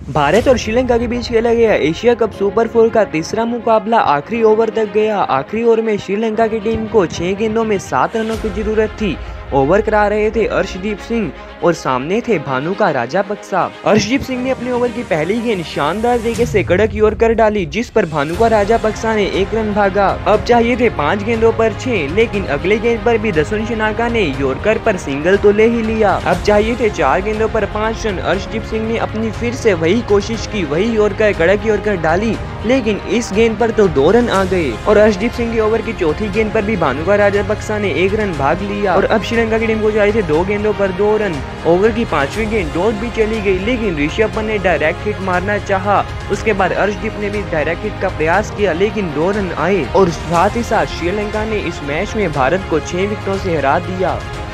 भारत और श्रीलंका के बीच खेला गया एशिया कप सुपर 4 का तीसरा मुकाबला आखिरी ओवर तक गया। आखिरी ओवर में श्रीलंका की टीम को 6 गेंदों में 7 रनों की जरूरत थी। ओवर करा रहे थे अर्शदीप सिंह और सामने थे भानुका राजापक्सा। अर्शदीप सिंह ने अपने ओवर की पहली गेंद शानदार तरीके से कड़क यॉर्कर डाली, जिस पर भानुका राजापक्सा ने 1 रन भागा। अब चाहिए थे 5 गेंदों पर 6, लेकिन अगले गेंद पर भी दसुन शनाका ने यॉर्कर पर सिंगल तो ले ही लिया। अब चाहिए थे 4 गेंदों पर 5 रन। अर्शदीप सिंह ने अपनी फिर से वही कोशिश की, वही यॉर्कर कड़क यॉर्कर डाली, लेकिन इस गेंद पर तो 2 रन आ गए। और अर्शदीप सिंह के ओवर की चौथी गेंद पर भी भानुका राजापक्सा ने 1 रन भाग लिया। और अब श्रीलंका की टीम को चाहिए थे 2 गेंदों पर 2 रन। ओवर की 5वीं गेंद डॉट भी चली गई, लेकिन ऋषभ पंत ने डायरेक्ट हिट मारना चाहा। उसके बाद अर्शदीप ने भी डायरेक्ट हिट का प्रयास किया, लेकिन 2 रन आए और साथ ही साथ श्रीलंका ने इस मैच में भारत को 6 विकेटों से हरा दिया।